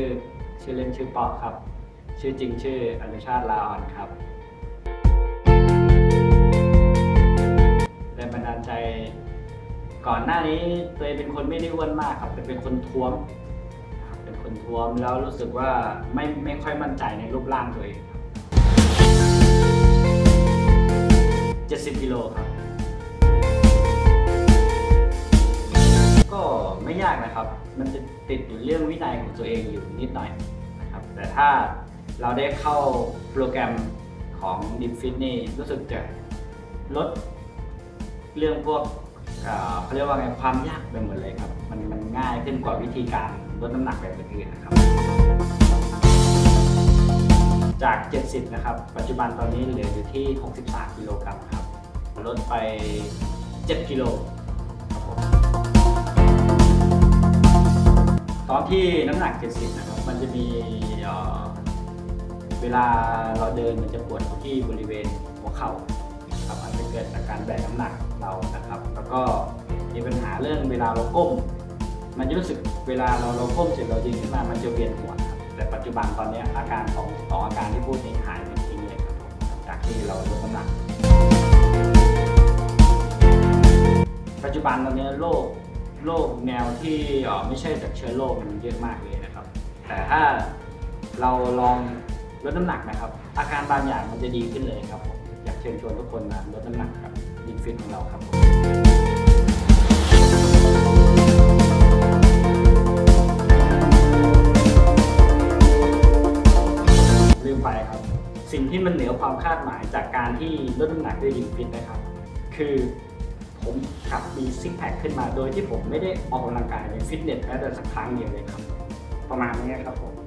ชื่อเล่นชื่อป๊อกครับชื่อจริงชื่ออนุชาติลาอ่อนครับแรงบันดาลใจก่อนหน้านี้ตัวเองเป็นคนไม่ได้อ้วนมากครับเป็นคนท้วมแล้วรู้สึกว่าไม่ค่อยมั่นใจในรูปร่างตัวเองครับ70 กิโลครับก็ไม่ยากนะครับมันจะติดอยู่เรื่องวินัยของตัวเองอยู่นิดหน่อยนะครับแต่ถ้าเราได้เข้าโปรแกรมของ Deep Fit นี่รู้สึกจะลดเรื่องพวกเขาเรียกว่าไงความยากไปหมดเลยครับมันง่ายขึ้นกว่าวิธีการลดน้ำหนักแบบอื่นนะครับจาก70นะครับปัจจุบันตอนนี้เหลืออยู่ที่63 กิโลกรัมครับลดไป7 กิโลครับผมตอนที่น้ำหนัก70นะครับมันจะมีเวลาเราเดินมันจะปวดที่บริเวณหัวเข่าครับอาจจะเกิดจากการแบกน้ำหนักเรานะครับแล้วก็มีปัญหาเรื่องเวลาเราก้มมันจะรู้สึกเวลาเราก้มเสร็จเรายืนขึ้นมามันจะเวียนหัวครับแต่ปัจจุบันตอนนี้อาการของอาการที่พูดนี้หายไปทิ้งเลยครับจากที่เราลดน้ำหนักปัจจุบันตอนนี้โรคแนวที่ไม่ใช่จากเชื้อโรคมันเยอะมากเลยนะครับแต่ถ้าเราลองลดน้ำหนักนะครับอาการบางอย่างมันจะดีขึ้นเลยครับผมอยากเชิญชวนทุกคนมาลดน้ำหนักกับDeep Fitของเราครับลืมไปครับสิ่งที่มันเหนือความคาดหมายจากการที่ลดน้ำหนักด้วยDeep Fitนะครับคือผมกลับมีซิกแพคขึ้นมาโดยที่ผมไม่ได้ออกกำลังกายในฟิตเนสแม้แต่สักครั้งเดียวเลยครับประมาณนี้ครับผม